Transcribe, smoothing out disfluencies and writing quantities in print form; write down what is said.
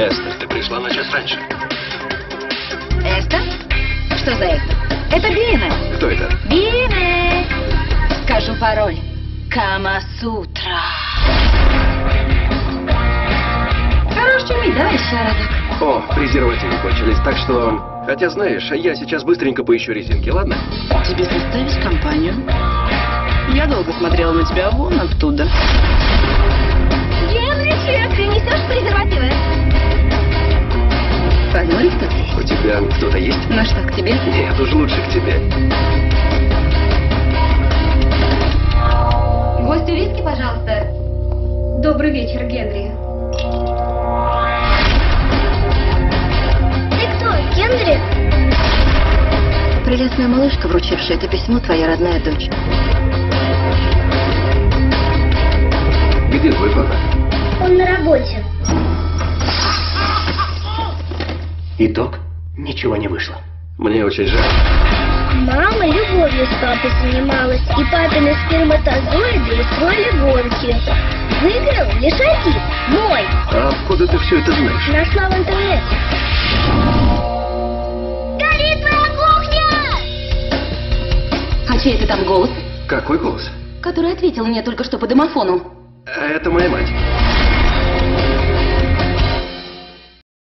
Эстер, ты пришла на час раньше. Эстер? Что за Эстер? Это Бина. Кто это? Бина. Скажу пароль. Камасутра. Хорош чумить, давай еще разок. О, презервативы кончились, так что... Хотя, знаешь, я сейчас быстренько поищу резинки, ладно? Тебе составить компанию? Я долго смотрела на тебя вон оттуда. Генричек, ты несешь презервативы? Позволь, кто ты? У тебя кто-то есть? Ну что, к тебе? Нет, уж лучше к тебе. Гостю виски, пожалуйста. Добрый вечер, Генри. Ты кто, Генри? Прелестная малышка, вручившая это письмо, твоя родная дочь. Где твой папа? Он на работе. Итог? Ничего не вышло. Мне очень жаль. Мама любовью с папой занималась, и папины сперматозоиды устроили гонки. Выиграл лишь один, мой. А откуда ты все это знаешь? Нашла в интернете. Горит моя кухня! А чей это там голос? Какой голос? Который ответил мне только что по домофону. Это моя мать.